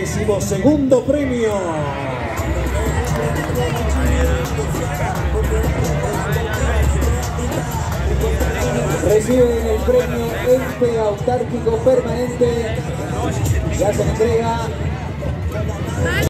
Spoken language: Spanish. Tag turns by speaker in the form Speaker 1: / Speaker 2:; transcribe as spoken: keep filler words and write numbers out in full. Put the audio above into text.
Speaker 1: decimosegundo premio.
Speaker 2: Reciben el premio Ente Autárquico Permanente. Ya se le entrega